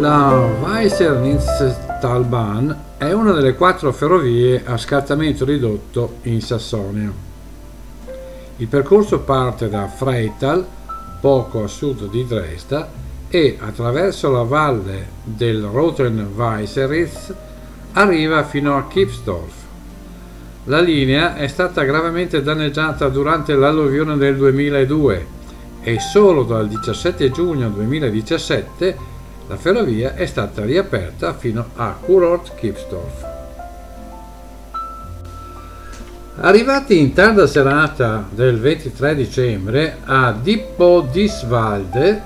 La Weissernitz-Talbahn è una delle 4 ferrovie a scartamento ridotto in Sassonia. Il percorso parte da Freital, poco a sud di Dresda, e attraverso la valle del Rothen-Weißeritz arriva fino a Kipsdorf. La linea è stata gravemente danneggiata durante l'alluvione del 2002 e solo dal 17 giugno 2017 la ferrovia è stata riaperta fino a Kurort-Kipsdorf. Arrivati in tarda serata del 23 dicembre a Dippodiswalde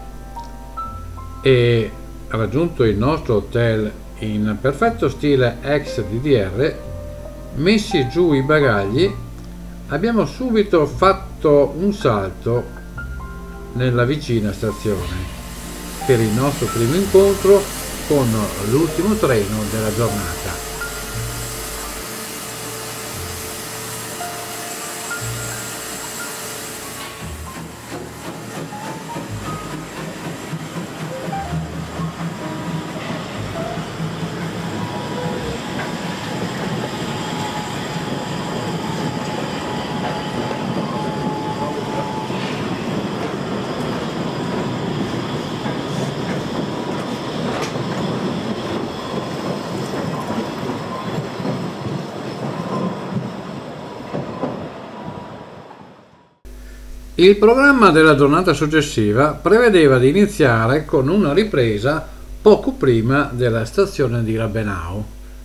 e raggiunto il nostro hotel in perfetto stile ex DDR, messi giù i bagagli, abbiamo subito fatto un salto nella vicina stazione per il nostro primo incontro con l'ultimo treno della giornata. Il programma della giornata successiva prevedeva di iniziare con una ripresa poco prima della stazione di Rabenau.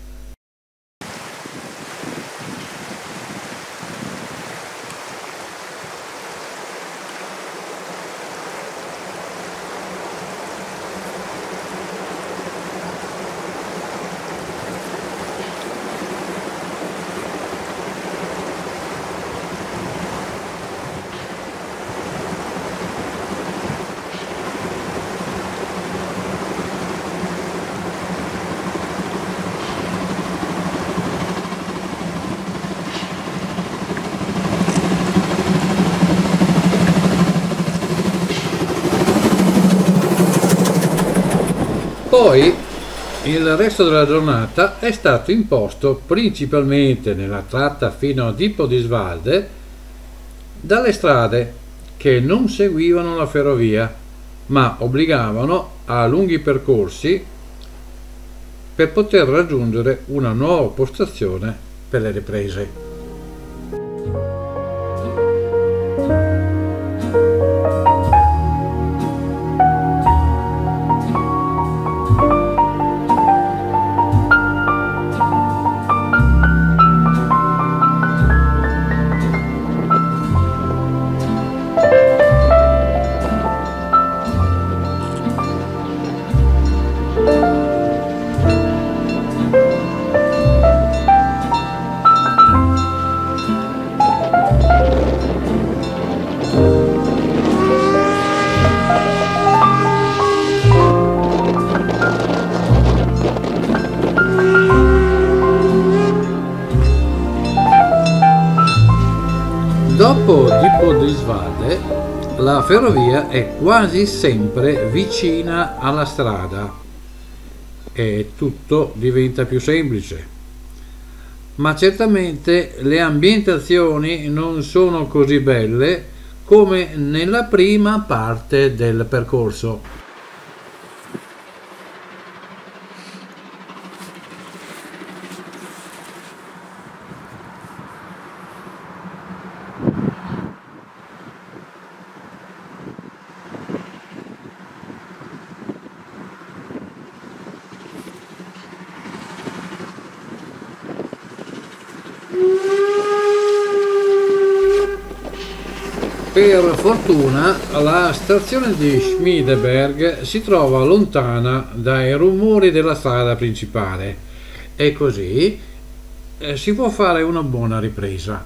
Poi il resto della giornata è stato imposto principalmente nella tratta fino a Dippodiswalde dalle strade che non seguivano la ferrovia ma obbligavano a lunghi percorsi per poter raggiungere una nuova postazione per le riprese. Dopo Dippodiswalde la ferrovia è quasi sempre vicina alla strada e tutto diventa più semplice, ma certamente le ambientazioni non sono così belle come nella prima parte del percorso. Per fortuna la stazione di Schmiedeberg si trova lontana dai rumori della strada principale e così si può fare una buona ripresa.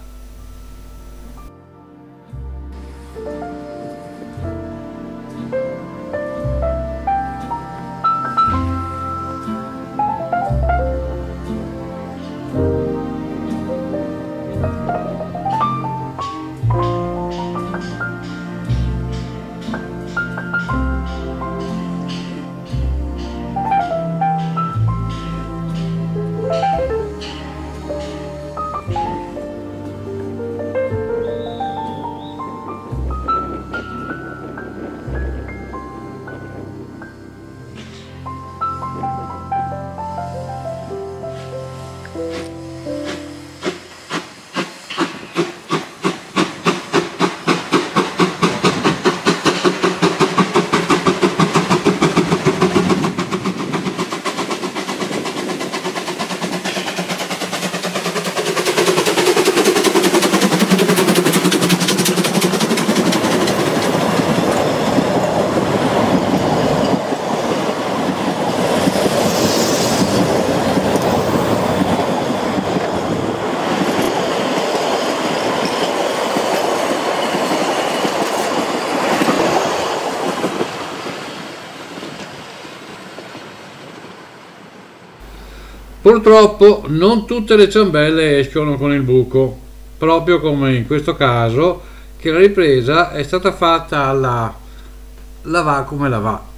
Purtroppo non tutte le ciambelle escono con il buco, proprio come in questo caso, che la ripresa è stata fatta alla la va come la va.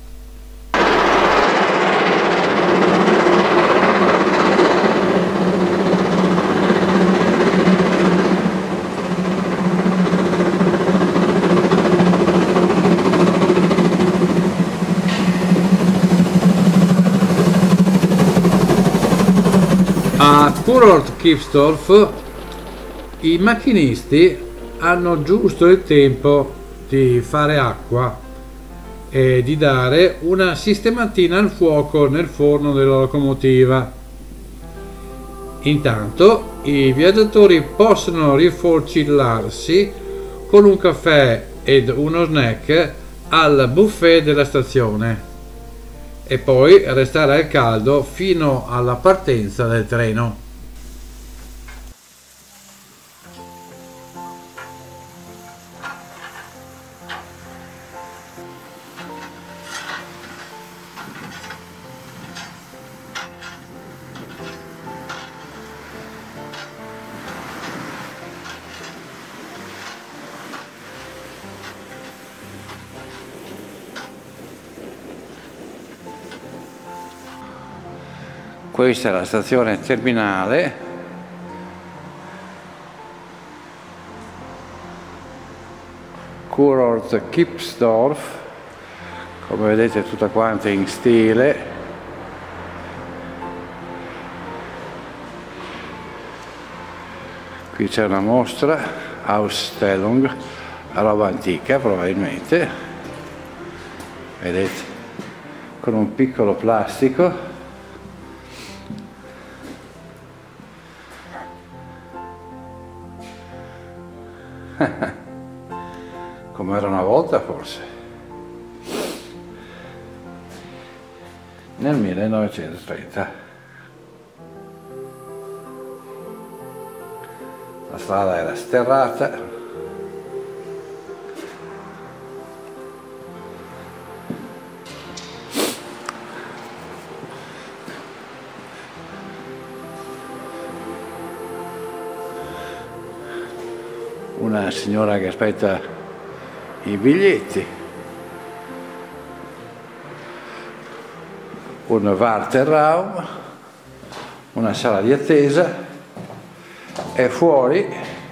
A Kurort-Kipsdorf i macchinisti hanno giusto il tempo di fare acqua e di dare una sistematina al fuoco nel forno della locomotiva. Intanto i viaggiatori possono riforcillarsi con un caffè ed uno snack al buffet della stazione e poi restare al caldo fino alla partenza del treno. Questa è la stazione terminale. Kurort-Kipsdorf, come vedete tutta quanta in stile. Qui c'è una mostra, Ausstellung, roba antica probabilmente, vedete, con un piccolo plastico. Come era una volta forse, nel 1930. La strada era sterrata. Una signora che aspetta i biglietti, un Warteraum, una sala di attesa e fuori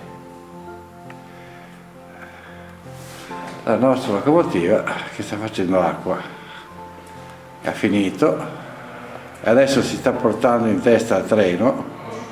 la nostra locomotiva che sta facendo l'acqua, ha finito e adesso si sta portando in testa al treno.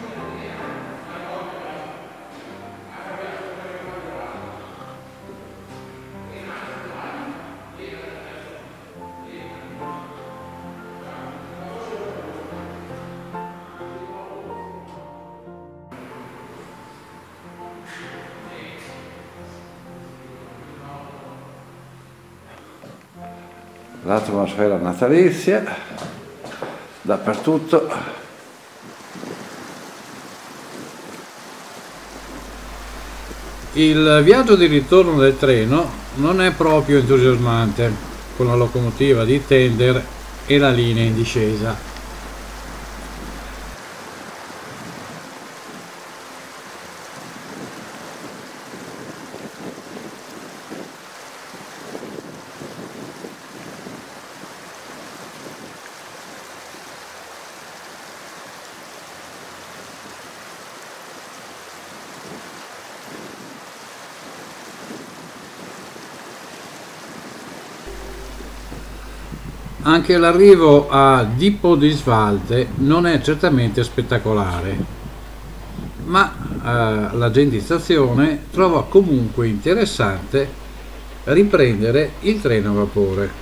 L'atmosfera natalizia dappertutto. Il viaggio di ritorno del treno non è proprio entusiasmante, con la locomotiva di tender e la linea in discesa. Anche l'arrivo a Dipodisvalde non è certamente spettacolare, ma l'agente di stazione trova comunque interessante riprendere il treno a vapore.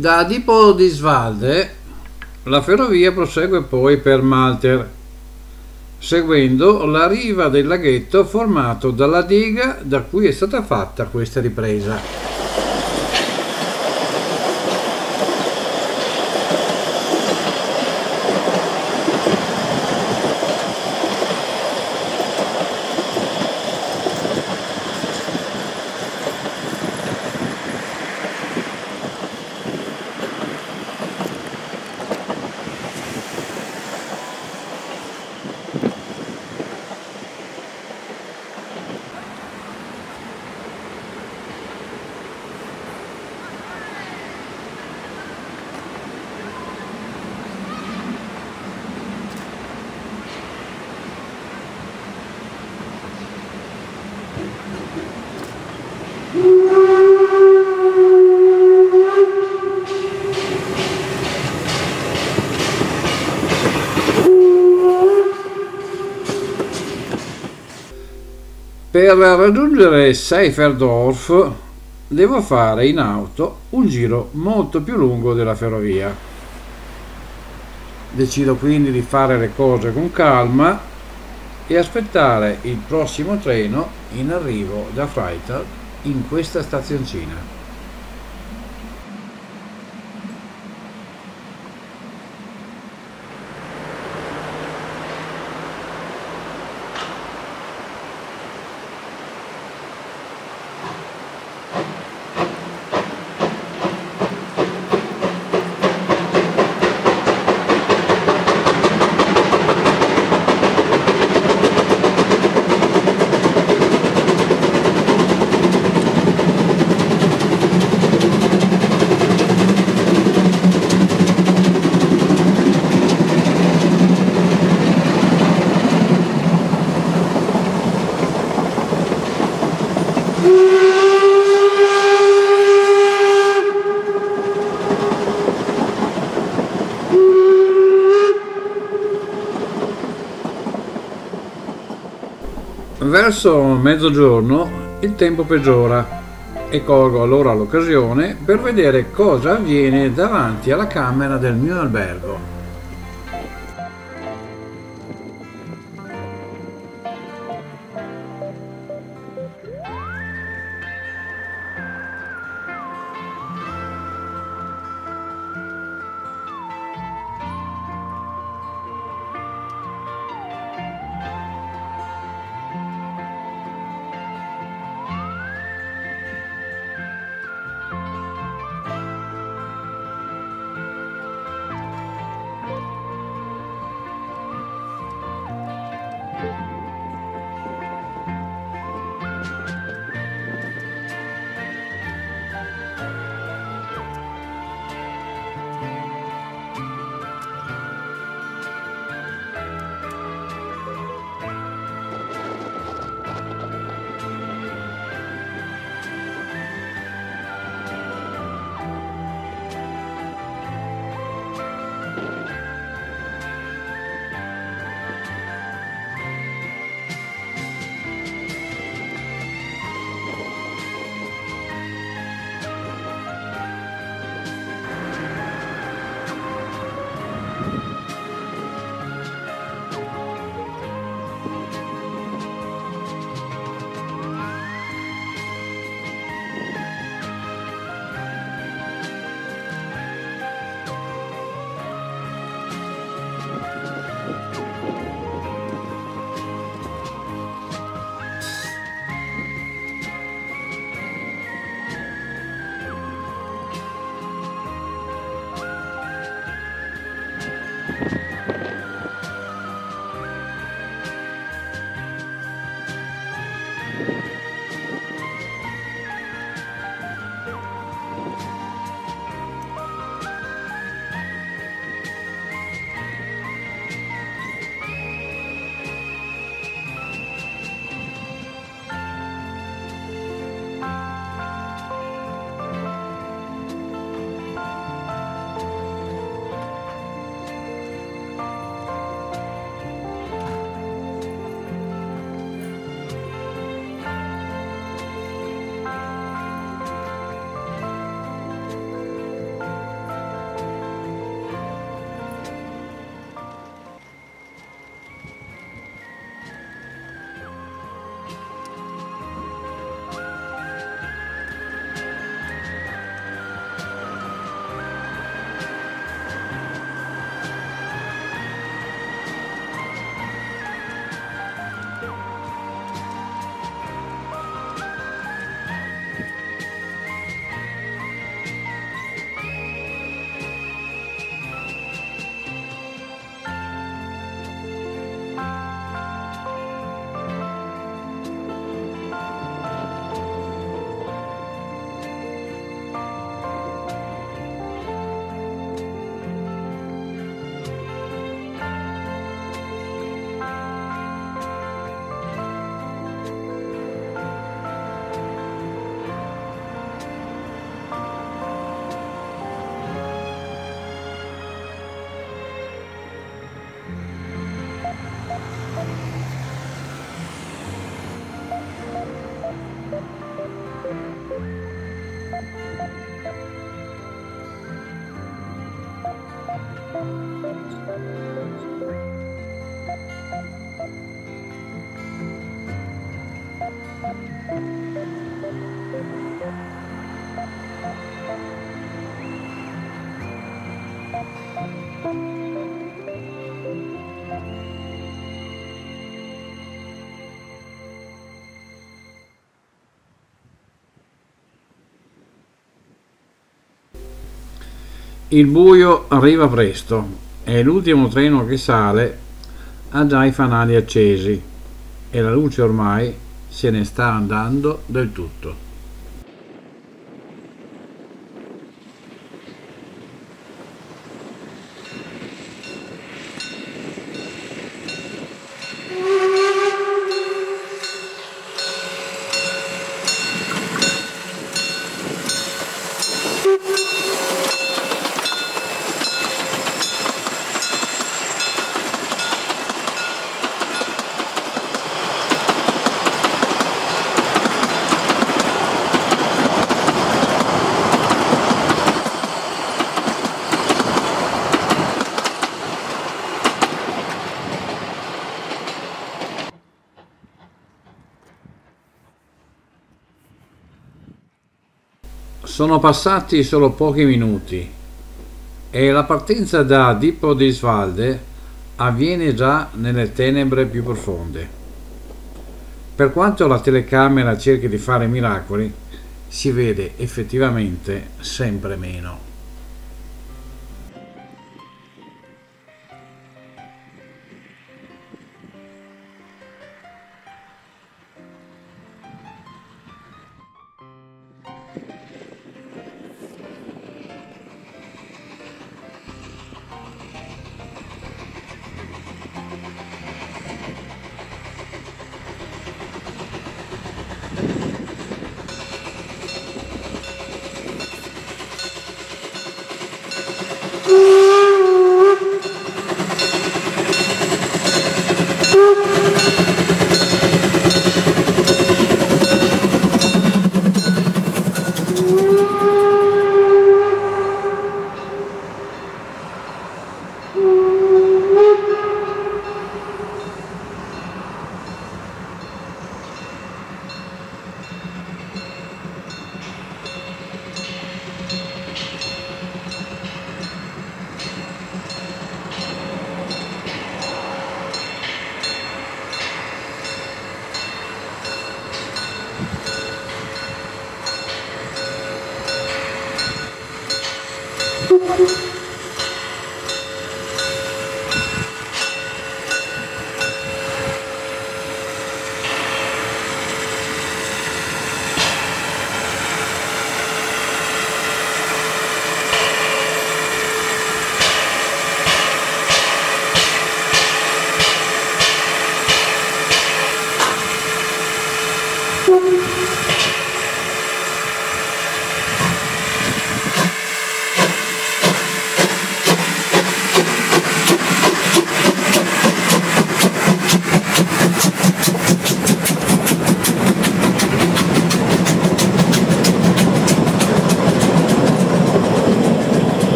Da Dipo di Svalde la ferrovia prosegue poi per Malter, seguendo la riva del laghetto formato dalla diga da cui è stata fatta questa ripresa. Per raggiungere Seiferdorf devo fare in auto un giro molto più lungo della ferrovia. Decido quindi di fare le cose con calma e aspettare il prossimo treno in arrivo da Freital in questa stazioncina. Verso mezzogiorno il tempo peggiora e colgo allora l'occasione per vedere cosa avviene davanti alla camera del mio albergo. Il buio arriva presto e l'ultimo treno che sale ha già i fanali accesi e la luce ormai se ne sta andando del tutto. Sono passati solo pochi minuti e la partenza da Dippodisvalde avviene già nelle tenebre più profonde. Per quanto la telecamera cerchi di fare miracoli, si vede effettivamente sempre meno.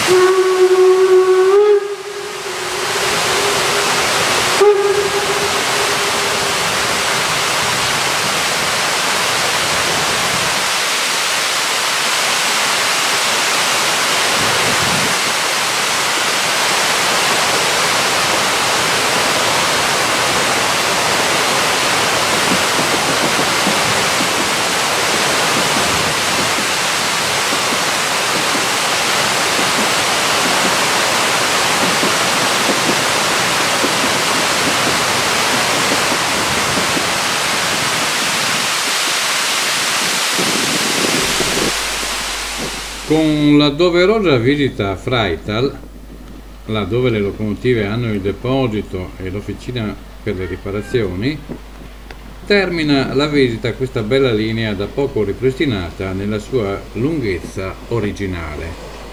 Con la doverosa visita a Freital, laddove le locomotive hanno il deposito e l'officina per le riparazioni, termina la visita a questa bella linea da poco ripristinata nella sua lunghezza originale.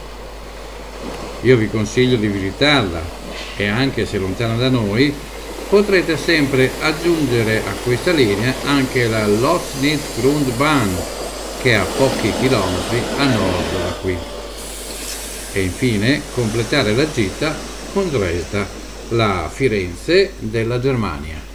Io vi consiglio di visitarla e anche se lontana da noi potrete sempre aggiungere a questa linea anche la Lossnitz-Grundbahn, che è a pochi chilometri a nord da qui, e infine completare la gita con Dresda, la Firenze della Germania.